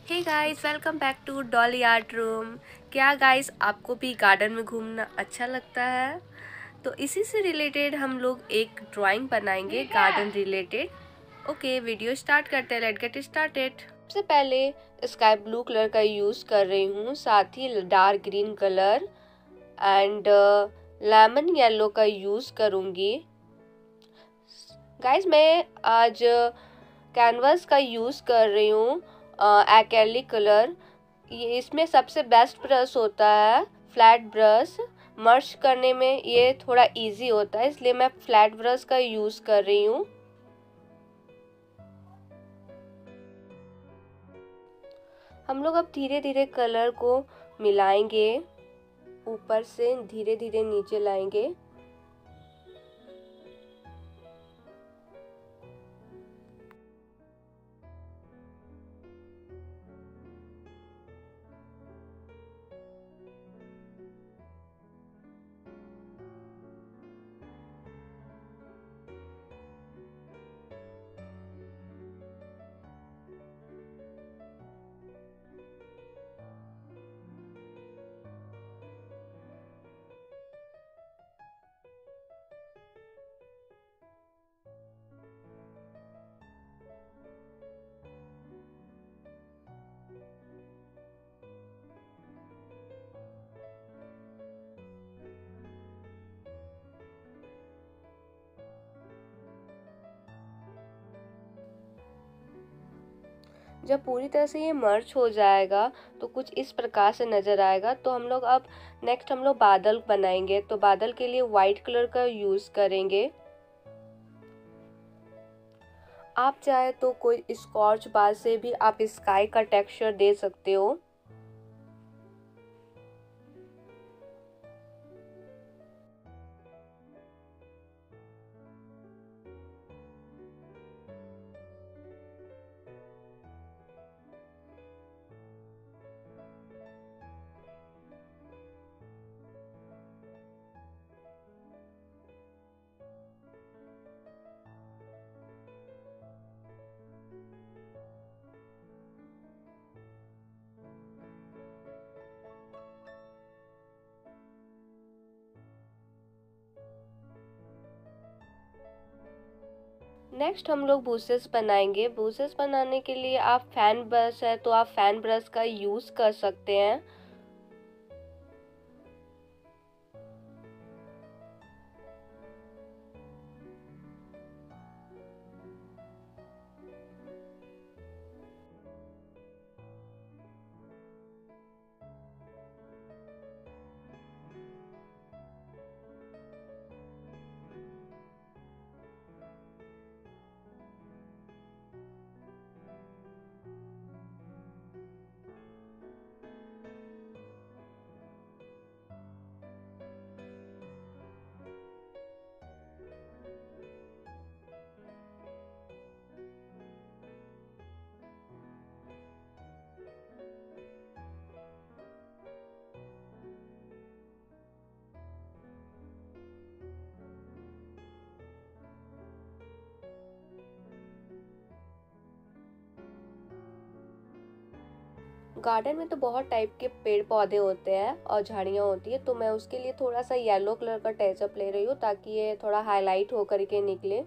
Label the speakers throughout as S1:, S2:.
S1: Hey guys, welcome back to Dolly art room. क्या guys, आपको भी गार्डन में घूमना अच्छा लगता है? तो इसी से रिलेटेड हम लोग एक ड्राइंग बनाएंगे garden related. Okay, video start करते हैं। Let's get started. सबसे पहले स्काई ब्लू कलर का यूज़ कर रही हूँ, साथ ही dark green colour and lemon yellow का यूज़ करूँगी। गाइस, मैं आज कैनवास का यूज़ कर रही हूँ, एक्रेलिक कलर। ये इसमें सबसे बेस्ट ब्रश होता है फ्लैट ब्रश। मर्ज करने में ये थोड़ा इजी होता है, इसलिए मैं फ्लैट ब्रश का यूज़ कर रही हूँ। हम लोग अब धीरे धीरे कलर को मिलाएंगे, ऊपर से धीरे धीरे नीचे लाएंगे। जब पूरी तरह से ये मर्ज हो जाएगा तो कुछ इस प्रकार से नज़र आएगा। तो हम लोग अब नेक्स्ट हम लोग बादल बनाएंगे। तो बादल के लिए वाइट कलर का यूज़ करेंगे। आप चाहे तो कोई स्कॉच ब्राइट से भी आप स्काई का टेक्सचर दे सकते हो। नेक्स्ट हम लोग बूसेस बनाएंगे। बूसेस बनाने के लिए आप फैन ब्रश है तो आप फैन ब्रश का यूज़ कर सकते हैं। गार्डन में तो बहुत टाइप के पेड़ पौधे होते हैं और झाड़ियाँ होती है, तो मैं उसके लिए थोड़ा सा येलो कलर का टचअप ले रही हूँ ताकि ये थोड़ा हाईलाइट होकर के निकले।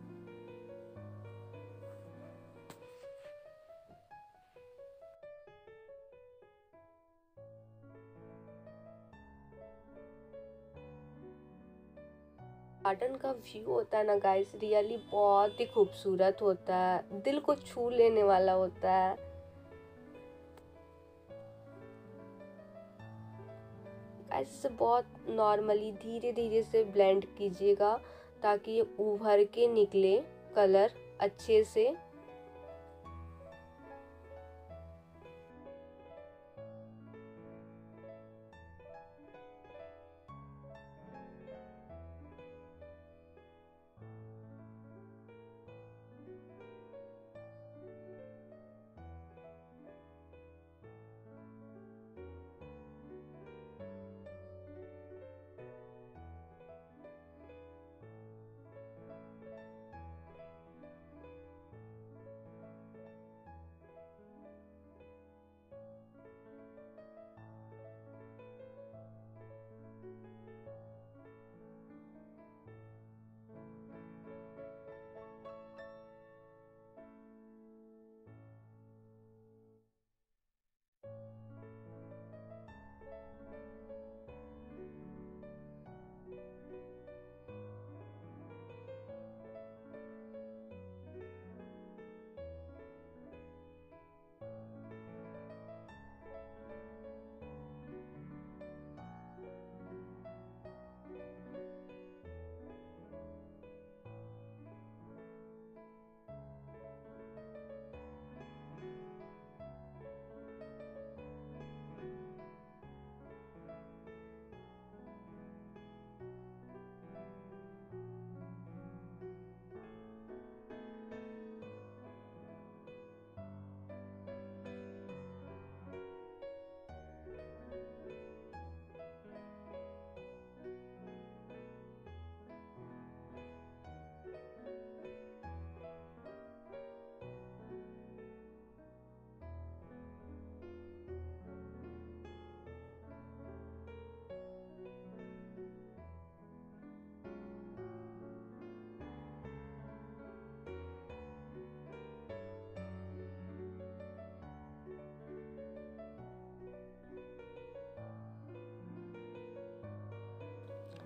S1: गार्डन का व्यू होता है ना गाइस, रियली बहुत ही खूबसूरत होता है, दिल को छू लेने वाला होता है। ऐसे बहुत नॉर्मली धीरे धीरे से ब्लेंड कीजिएगा ताकि ये उभर के निकले कलर अच्छे से।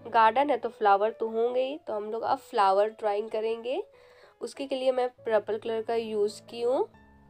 S1: गार्डन है तो फ्लावर तो होंगे ही, तो हम लोग अब फ्लावर ड्राइंग करेंगे। उसके के लिए मैं पर्पल कलर का यूज़ की हूँ।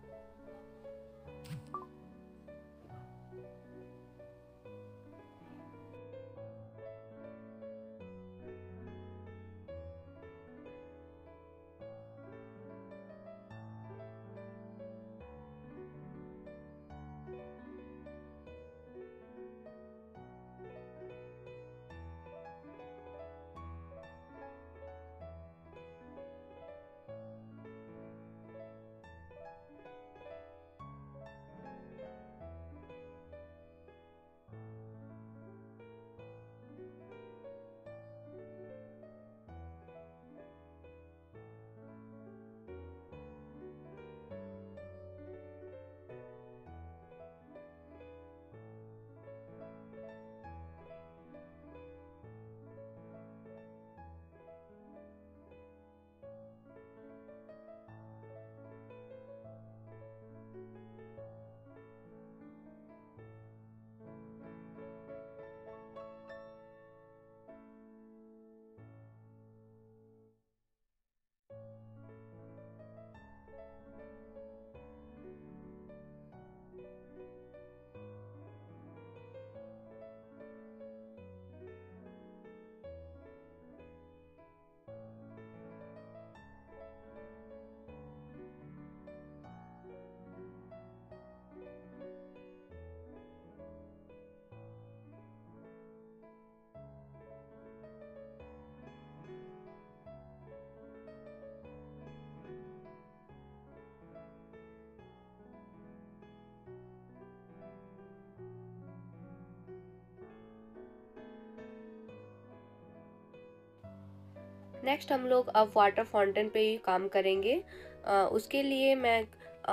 S1: नेक्स्ट हम लोग अब वाटर फाउंटेन पे ही काम करेंगे। उसके लिए मैं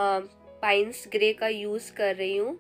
S1: पाइन्स ग्रे का यूज़ कर रही हूँ।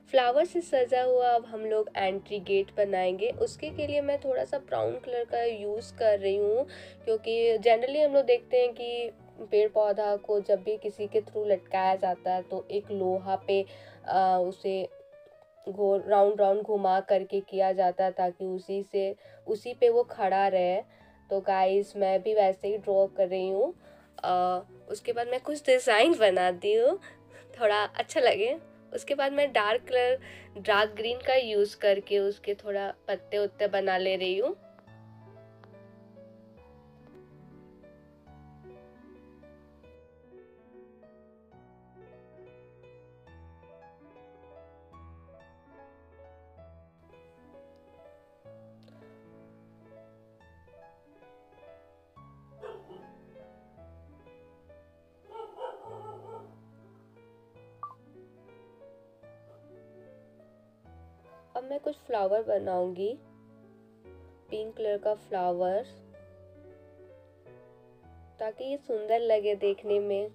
S1: फ्लावर से सजा हुआ अब हम लोग एंट्री गेट बनाएंगे। उसके के लिए मैं थोड़ा सा ब्राउन कलर का यूज़ कर रही हूँ, क्योंकि जनरली हम लोग देखते हैं कि पेड़ पौधा को जब भी किसी के थ्रू लटकाया जाता है तो एक लोहा पे उसे राउंड राउंड घुमा करके किया जाता है, ताकि उसी पे वो खड़ा रहे। तो गाइस मैं भी वैसे ही ड्रॉ कर रही हूँ। उसके बाद मैं कुछ डिज़ाइन बनाती हूँ थोड़ा अच्छा लगे। उसके बाद मैं डार्क ग्रीन का यूज़ करके उसके थोड़ा पत्ते उत्ते बना ले रही हूँ। अब मैं कुछ फ्लावर बनाऊंगी, पिंक कलर का फ्लावर, ताकि ये सुंदर लगे देखने में।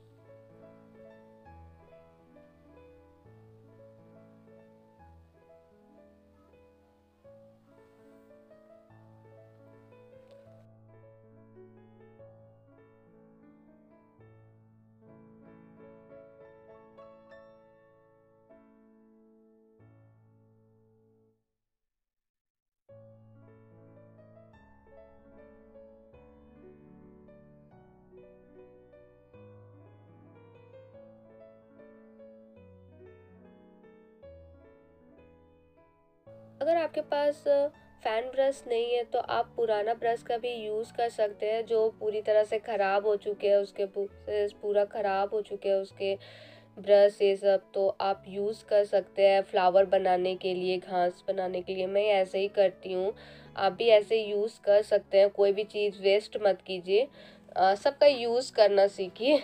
S1: अगर आपके पास फैन ब्रश नहीं है तो आप पुराना ब्रश का भी यूज़ कर सकते हैं, जो पूरी तरह से ख़राब हो चुके हैं, उसके पूरा ख़राब हो चुके हैं उसके ब्रश ये सब, तो आप यूज़ कर सकते हैं फ्लावर बनाने के लिए, घास बनाने के लिए। मैं ऐसे ही करती हूँ, आप भी ऐसे यूज़ कर सकते हैं। कोई भी चीज़ वेस्ट मत कीजिए, सबका यूज़ करना सीखिए।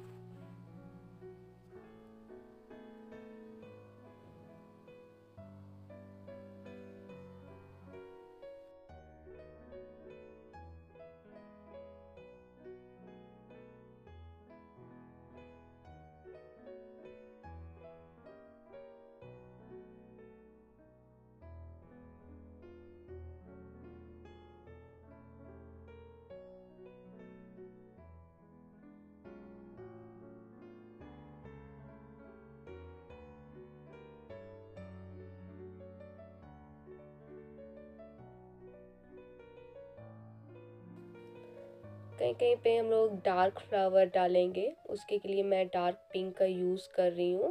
S1: कहीं कहीं पे हम लोग डार्क फ्लावर डालेंगे, उसके के लिए मैं डार्क पिंक का यूज़ कर रही हूँ।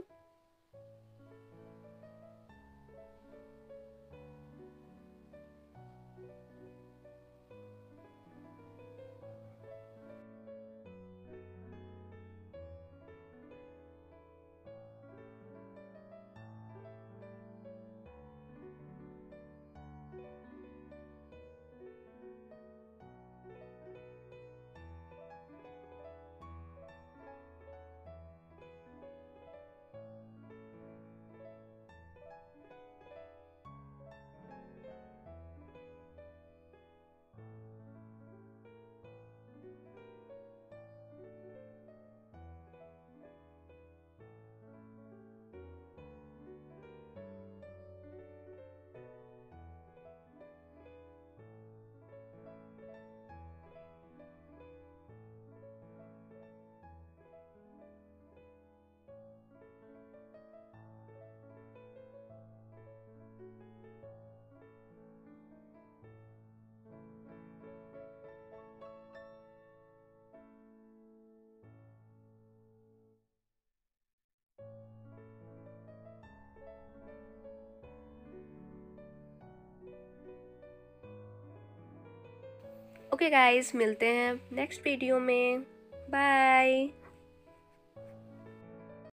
S1: ओके गाइस, मिलते हैं नेक्स्ट वीडियो में। बाय।